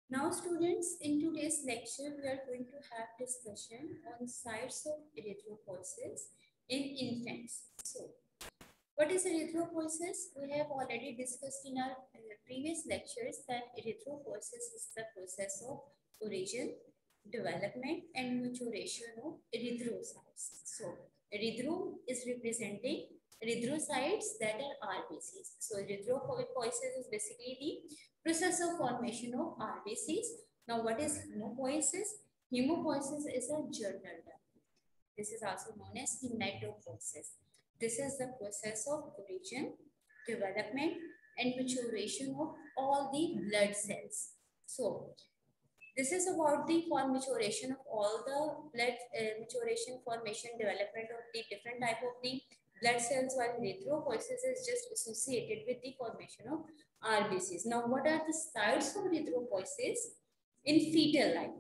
Now students, in today's lecture, we are going to have discussion on sites of erythropoiesis in infants. So, what is erythropoiesis? We have already discussed in our previous lectures that erythropoiesis is the process of origin, development and maturation of erythrocytes. So, erythro is representing erythrocytes that are RBCs. So, erythropoiesis is basically the process of formation of RBCs. Now, what is hemopoiesis? Hemopoiesis is a journal term. This is also known as hematopoiesis. This is the process of origin, development, and maturation of all the blood cells. So, this is about the maturation of all the blood maturation, formation, development of the different type of the blood cells, while erythropoiesis is just associated with the formation of RBCs. Now, what are the sites of erythropoiesis in fetal life?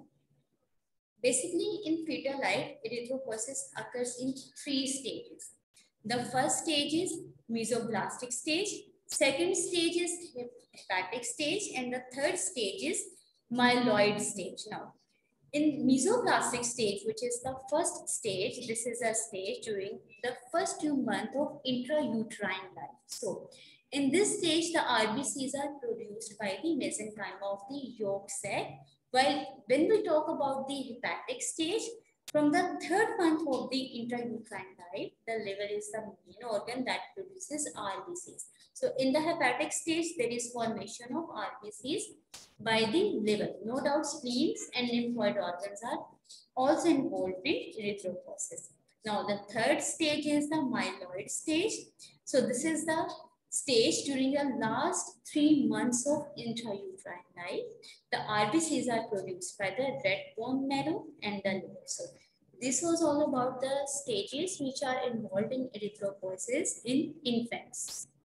Basically, in fetal life, erythropoiesis occurs in 3 stages. The first stage is mesoblastic stage, second stage is hepatic stage, and the third stage is myeloid stage. Now, in mesoblastic stage, which is the first stage, this is a stage during the first 2 months of intrauterine life. So, in this stage, the RBCs are produced by the mesenchyma of the yolk sac. While when we talk about the hepatic stage, from the 3rd month of the intrauterine life, the liver is the main organ that produces RBCs. So, in the hepatic stage, there is formation of RBCs by the liver. No doubt, spleens and lymphoid organs are also involved in erythropoiesis. Now, the 3rd stage is the myeloid stage. So, this is the stage during the last 3 months of intrauterine life. The RBCs are produced by the red bone marrow and the liver. So, this was all about the stages which are involved in erythropoiesis in infants.